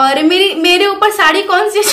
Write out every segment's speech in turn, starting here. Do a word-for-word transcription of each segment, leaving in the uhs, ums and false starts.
और मेरी मेरे ऊपर साड़ी कौन सी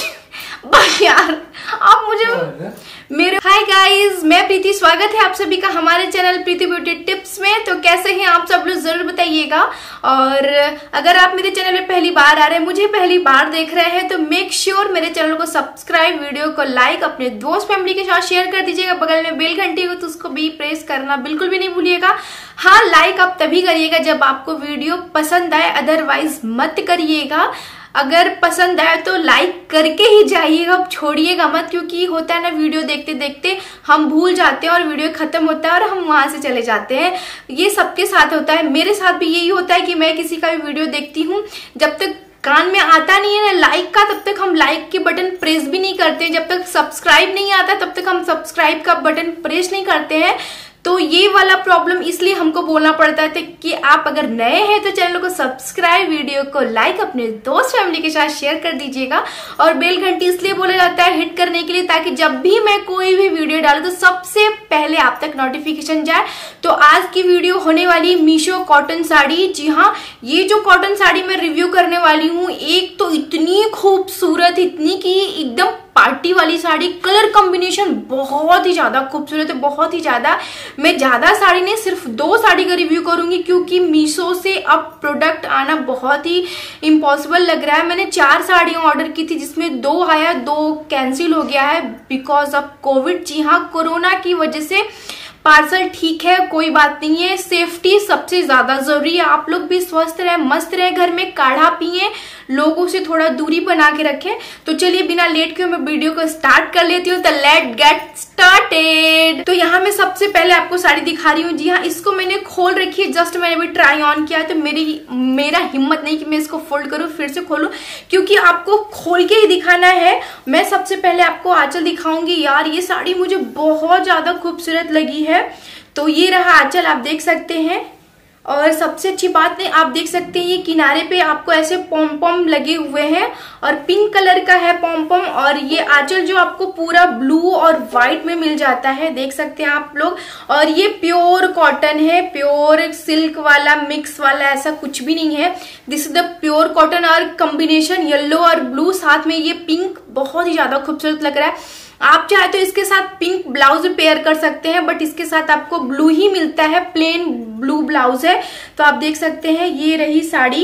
बस यार आप मुझे मेरे हाय गाइस, मैं प्रीति, स्वागत है आप सभी का हमारे चैनल प्रीति ब्यूटी टिप्स में। तो कैसे हैं आप सब लोग जरूर बताइएगा। और अगर आप मेरे चैनल में पहली बार आ रहे हैं, मुझे पहली बार देख रहे हैं, तो मेक श्योर मेरे चैनल को सब्सक्राइब, वीडियो को लाइक, अपने दोस्त फैमिली के साथ शेयर कर दीजिएगा। बगल में बेल घंटी हो तो उसको भी प्रेस करना बिल्कुल भी नहीं भूलिएगा। हाँ, लाइक आप तभी करिएगा जब आपको वीडियो पसंद आए, अदरवाइज मत करिएगा। अगर पसंद आए तो लाइक करके ही जाइएगा, अब छोड़िएगा मत, क्योंकि होता है ना वीडियो देखते देखते हम भूल जाते हैं और वीडियो खत्म होता है और हम वहां से चले जाते हैं। ये सबके साथ होता है, मेरे साथ भी यही होता है कि मैं किसी का भी वीडियो देखती हूँ, जब तक कान में आता नहीं है ना लाइक का, तब तक हम लाइक के बटन प्रेस भी नहीं करते। जब तक सब्सक्राइब नहीं आता तब तक हम सब्सक्राइब का बटन प्रेस नहीं करते हैं। तो ये वाला प्रॉब्लम इसलिए हमको बोलना पड़ता है कि आप अगर नए हैं तो चैनल को सब्सक्राइब, वीडियो को लाइक, अपने दोस्त फैमिली के साथ शेयर कर दीजिएगा। और बेल घंटी इसलिए बोला जाता है हिट करने के लिए, ताकि जब भी मैं कोई भी वीडियो डालूं तो सबसे पहले आप तक नोटिफिकेशन जाए। तो आज की वीडियो होने वाली मीशो कॉटन साड़ी। जी हाँ, ये जो कॉटन साड़ी मैं रिव्यू करने वाली हूँ, एक तो इतनी खूबसूरत, इतनी की एकदम पार्टी वाली साड़ी, कलर कॉम्बिनेशन बहुत ही ज्यादा खूबसूरत है, बहुत ही ज्यादा। मैं ज्यादा साड़ी नहीं, सिर्फ दो साड़ी का रिव्यू करूंगी, क्योंकि मीशो से अब प्रोडक्ट आना बहुत ही इम्पॉसिबल लग रहा है। मैंने चार साड़ियां ऑर्डर की थी, जिसमें दो आया, दो कैंसिल हो गया है बिकॉज ऑफ कोविड। जी हाँ, कोरोना की वजह से पार्सल ठीक है, कोई बात नहीं है। सेफ्टी सबसे ज्यादा जरूरी है। आप लोग भी स्वस्थ रहे, मस्त रहे, घर में काढ़ा पिए, लोगों से थोड़ा दूरी बना के रखें। तो चलिए बिना लेट के मैं वीडियो को स्टार्ट कर लेती हूँ। तो लेट गेट स्टार्टेड। तो यहाँ मैं सबसे पहले आपको साड़ी दिखा रही हूँ। जी हाँ, इसको मैंने खोल रखी है, जस्ट मैंने भी ट्राई ऑन किया। तो मेरी मेरा हिम्मत नहीं कि मैं इसको फोल्ड करूँ फिर से खोलूँ, क्योंकि आपको खोल के ही दिखाना है। मैं सबसे पहले आपको आंचल दिखाऊंगी। यार ये साड़ी मुझे बहुत ज्यादा खूबसूरत लगी है। तो ये रहा आंचल, आप देख सकते हैं। और सबसे अच्छी बात है, आप देख सकते हैं ये किनारे पे आपको ऐसे पॉम पॉम लगे हुए हैं और पिंक कलर का है पॉम पॉम। और ये आंचल जो आपको पूरा ब्लू और व्हाइट में मिल जाता है, देख सकते हैं आप लोग। और ये प्योर कॉटन है, प्योर सिल्क वाला, मिक्स वाला ऐसा कुछ भी नहीं है। This is the pure cotton. और कॉम्बिनेशन येलो और ब्लू, साथ में ये पिंक बहुत ही ज्यादा खूबसूरत लग रहा है। आप चाहे तो इसके साथ पिंक ब्लाउज पेयर कर सकते हैं, बट इसके साथ आपको ब्लू ही मिलता है, प्लेन ब्लू ब्लाउज है। तो आप देख सकते हैं ये रही साड़ी,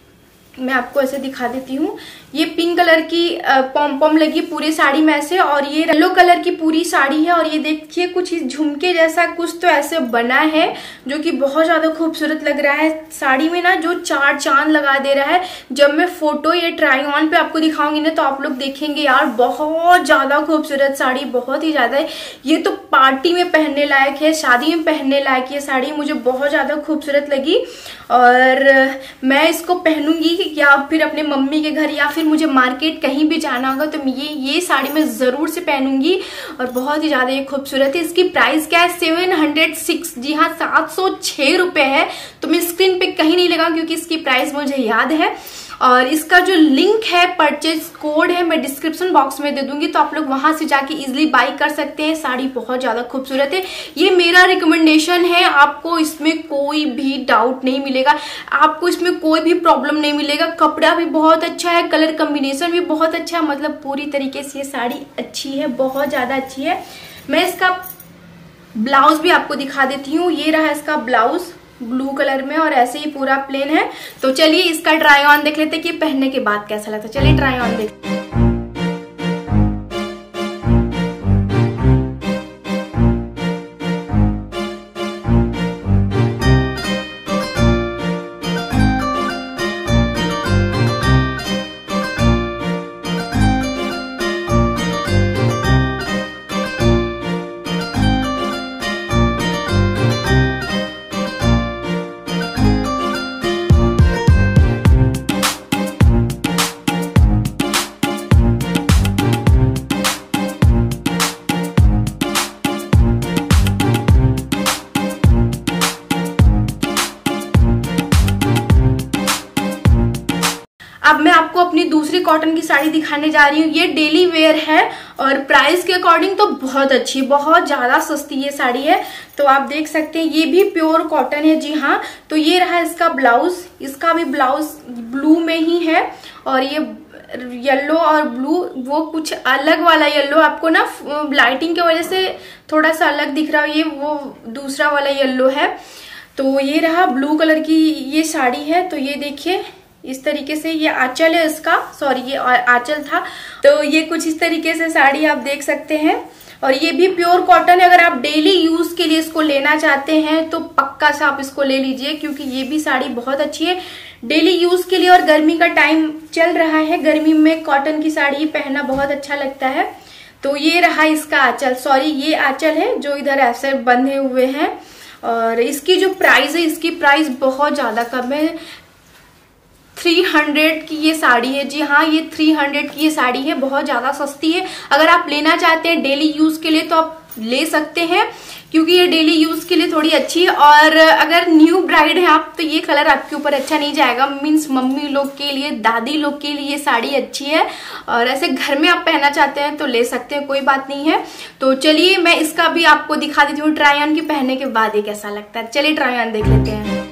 मैं आपको ऐसे दिखा देती हूँ। ये पिंक कलर की पॉम पॉम लगी पूरी साड़ी में ऐसे, और ये येलो कलर की पूरी साड़ी है। और ये देखिए कुछ इस झुमके जैसा कुछ तो ऐसे बना है, जो कि बहुत ज्यादा खूबसूरत लग रहा है। साड़ी में ना जो चार चांद लगा दे रहा है। जब मैं फोटो ये ट्राई ऑन पे आपको दिखाऊंगी ना, तो आप लोग देखेंगे यार बहुत ज्यादा खूबसूरत साड़ी, बहुत ही ज्यादा। ये तो पार्टी में पहनने लायक है, शादी में पहनने लायक ये साड़ी मुझे बहुत ज्यादा खूबसूरत लगी। और मैं इसको पहनूंगी या फिर अपने मम्मी के घर, या फिर मुझे मार्केट कहीं भी जाना होगा तो ये ये साड़ी मैं जरूर से पहनूंगी। और बहुत ही ज्यादा ये खूबसूरत है। इसकी प्राइस क्या है? Seven hundred six. जी हाँ, सात सौ छह रुपए है। तो मैं स्क्रीन पे कहीं नहीं लगा, क्योंकि इसकी प्राइस मुझे याद है। और इसका जो लिंक है, परचेज कोड है, मैं डिस्क्रिप्शन बॉक्स में दे दूंगी, तो आप लोग वहां से जाके इजिली बाई कर सकते हैं। साड़ी बहुत ज्यादा खूबसूरत है। ये मेरा रिकमेंडेशन है, आपको इसमें कोई भी डाउट नहीं मिलेगा, आपको इसमें कोई भी प्रॉब्लम नहीं मिलेगा। कपड़ा भी बहुत अच्छा है, कलर कॉम्बिनेशन भी बहुत अच्छा है, मतलब पूरी तरीके से ये साड़ी अच्छी है, बहुत ज्यादा अच्छी है। मैं इसका ब्लाउज भी आपको दिखा देती हूँ। ये रहा इसका ब्लाउज ब्लू कलर में, और ऐसे ही पूरा प्लेन है। तो चलिए इसका ट्राई ऑन देख लेते हैं कि पहनने के बाद कैसा लगता है। चलिए ट्राई ऑन देखते हैं। अपनी दूसरी कॉटन की साड़ी दिखाने जा रही हूँ। ये डेली वेयर है और प्राइस के अकॉर्डिंग तो बहुत अच्छी, बहुत ज्यादा सस्ती ये साड़ी है। तो आप देख सकते हैं ये भी प्योर कॉटन है। जी हाँ, तो ये रहा इसका ब्लाउज। इसका भी ब्लाउज ब्लू में ही है और ये येलो और ब्लू वो कुछ अलग वाला येलो, आपको ना लाइटिंग की वजह से थोड़ा सा अलग दिख रहा है, ये वो दूसरा वाला येलो है। तो ये रहा ब्लू कलर की ये साड़ी है। तो ये देखिए इस तरीके से ये आंचल है इसका, सॉरी ये आंचल था। तो ये कुछ इस तरीके से साड़ी आप देख सकते हैं और ये भी प्योर कॉटन है। अगर आप डेली यूज के लिए इसको लेना चाहते हैं तो पक्का से आप इसको ले लीजिए, क्योंकि ये भी साड़ी बहुत अच्छी है डेली यूज के लिए। और गर्मी का टाइम चल रहा है, गर्मी में कॉटन की साड़ी पहनना बहुत अच्छा लगता है। तो ये रहा इसका आंचल, सॉरी ये आंचल है जो इधर ऐसे बंधे हुए हैं। और इसकी जो प्राइस है, इसकी प्राइस बहुत ज्यादा कम है, थ्री हंड्रेड की ये साड़ी है। जी हाँ, ये थ्री हंड्रेड की ये साड़ी है, बहुत ज्यादा सस्ती है। अगर आप लेना चाहते हैं डेली यूज के लिए तो आप ले सकते हैं, क्योंकि ये डेली यूज के लिए थोड़ी अच्छी है। और अगर न्यू ब्राइड है आप तो ये कलर आपके ऊपर अच्छा नहीं जाएगा। मीन्स मम्मी लोग के लिए, दादी लोग के लिए ये साड़ी अच्छी है। और ऐसे घर में आप पहनना चाहते हैं तो ले सकते हैं, कोई बात नहीं है। तो चलिए मैं इसका भी आपको दिखा देती हूँ ट्राई ऑन की, पहनने के बाद ये कैसा लगता है। चलिए ट्राई ऑन देख लेते हैं।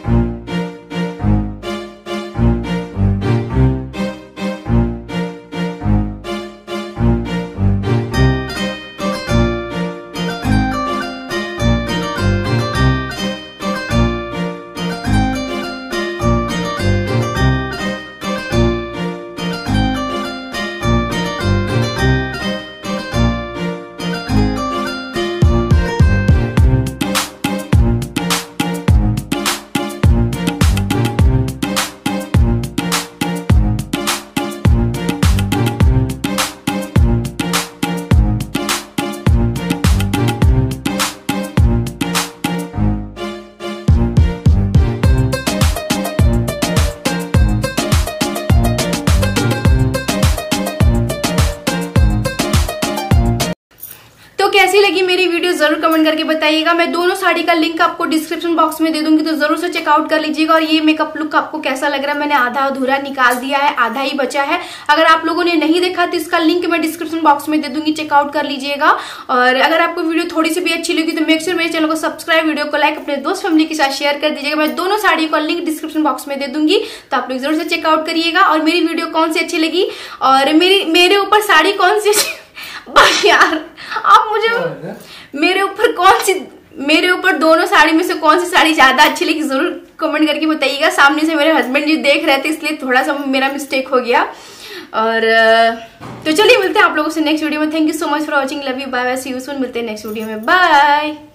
कैसी लगी मेरी वीडियो जरूर कमेंट करके बताइएगा। मैं दोनों साड़ी का लिंक आपको डिस्क्रिप्शन बॉक्स में दे दूंगी, तो जरूर से चेकआउट कर लीजिएगा। और ये मेकअप लुक आपको कैसा लग रहा है, मैंने आधा अधूरा निकाल दिया है, आधा ही बचा है। अगर आप लोगों ने नहीं देखा तो इसका लिंक मैं डिस्क्रिप्शन बॉक्स में दे दूंगी, चेकआउट कर लीजिएगा। और अगर आपको वीडियो थोड़ी सी भी अच्छी लगी तो मेक श्योर मेरे चैनल को सब्सक्राइब, वीडियो को लाइक, अपने दोस्त फैमिली के साथ शेयर कर दीजिएगा। मैं दोनों साड़ियों का लिंक डिस्क्रिप्शन बॉक्स में दे दूंगी, तो आप लोग जरूर से चेकआउट करिएगा। और मेरी वीडियो कौन सी अच्छी लगी और मेरी मेरे ऊपर साड़ी कौन सी यार आप मुझे मेरे ऊपर कौन सी मेरे ऊपर दोनों साड़ी में से कौन सी साड़ी ज्यादा अच्छी लगी जरूर कमेंट करके बताइएगा। सामने से मेरे हस्बैंड जी देख रहे थे इसलिए थोड़ा सा मेरा मिस्टेक हो गया। और तो चलिए मिलते हैं आप लोगों से नेक्स्ट वीडियो में। Thank you so much for watching, love you, bye bye, see you soon. मिलते हैं नेक्स्ट वीडियो में, बाय।